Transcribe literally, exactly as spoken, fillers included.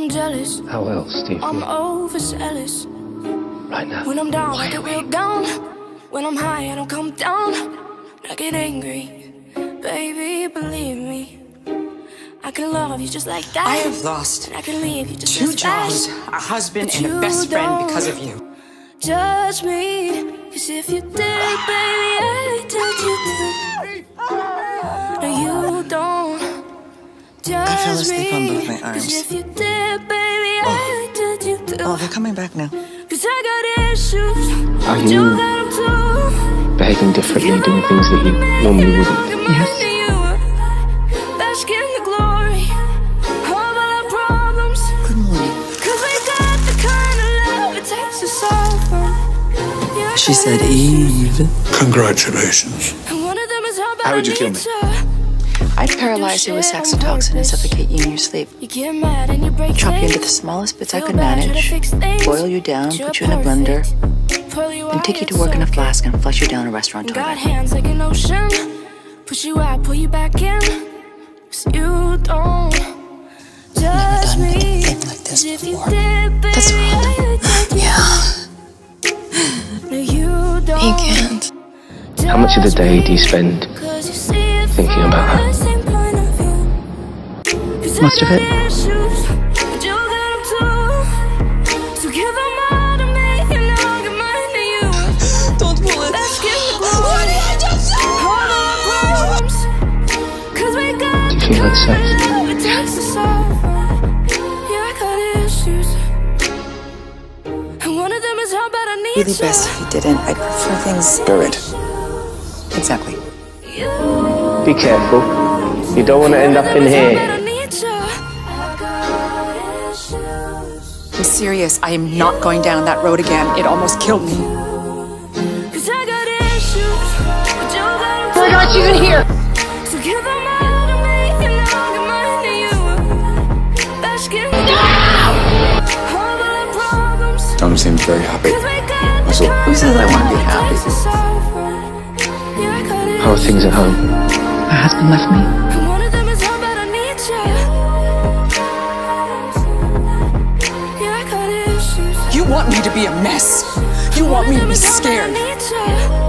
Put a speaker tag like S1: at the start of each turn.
S1: I'm jealous.
S2: How else do you feel?
S1: I'm overzealous.
S2: Right now.
S1: When I'm down,
S2: Why
S1: I get
S2: are we?
S1: real down. When I'm high, I don't come down. I get angry, baby, believe me. I can love you just like that.
S3: I have lost
S1: and I can leave you just
S3: two
S1: as
S3: jobs,
S1: fast.
S3: a husband,
S1: But
S3: and a
S1: you
S3: best friend because
S1: don't
S3: of you.
S1: Judge me, cause if you did, baby, I judge you too. No, you don't judge
S4: I fell asleep on both my
S1: me,
S4: arms.
S1: cause if you did, baby, I judge you too.
S4: Oh, they're coming back now.
S1: Cause I got issues,
S2: Are
S1: but
S2: you
S1: you got them too.
S2: behaving differently, doing things that you normally wouldn't?
S4: Yes.
S1: Bask in the glory of all our problems.
S4: Good morning.
S1: Cause we got the kind of love it takes to solve them. Yeah,
S4: She said Eve.
S5: Congratulations.
S1: and one of them is how bad
S5: How would
S1: I
S5: you kill
S1: need
S5: me?
S1: ya.
S6: I'd paralyze you with saxitoxin and suffocate you in your sleep.
S1: You get mad and you break
S6: Chop you into the
S1: things.
S6: smallest bits I
S1: Feel
S6: could
S1: bad, try to
S6: manage,
S1: fix things.
S6: boil you down,
S1: But
S6: put you
S1: you're
S6: in a blender,
S1: perfect. Pull you
S6: and
S1: out,
S6: take you to
S1: it's
S6: work in a
S1: okay.
S6: flask and flush you down a restaurant
S1: Got
S6: toilet.
S1: hands like an ocean. Push you out, pull you back in. Cause you don't judge
S4: done
S1: me.
S4: anything like this
S1: Cause if you
S4: before.
S1: did, baby,
S4: That's right.
S1: I judge you.
S4: Yeah.
S1: No, you don't
S4: You can't.
S2: How much of the day do you spend
S1: Cause you see it
S2: thinking
S1: from
S2: about her?
S1: the same point of view. Cause I
S6: Most of
S1: got
S6: it.
S1: issues, but you got them too. So give them all to me and I'll give mine to you.
S4: Don't pull it.
S1: Let's get the glory. All our problems. Cause we got
S2: Do you feel like sex?
S1: love it takes to solve them. Yeah, I got issues. And one of them is how bad I need
S4: Really
S1: you.
S4: best if you didn't. I prefer things.
S5: Do it.
S4: Exactly.
S2: Be careful. You don't want to end up in here.
S3: I'm serious. I am not going down that road again. It almost killed me.
S1: I got you in here. So give them all to me and I'll give mine to you. Bask in the all our problems.
S5: Don't seem very happy.
S1: Cause we got
S5: That's
S1: the
S5: all.
S1: kind
S4: Who says I want to be
S1: of love
S4: happy?
S1: it takes to solve them. Yeah, I got
S2: How are things at home?
S6: My husband left me.
S1: And one of them is how bad I need you. Yeah, I got issues.
S3: You want me to be a mess. You want me to be scared.
S1: I need you.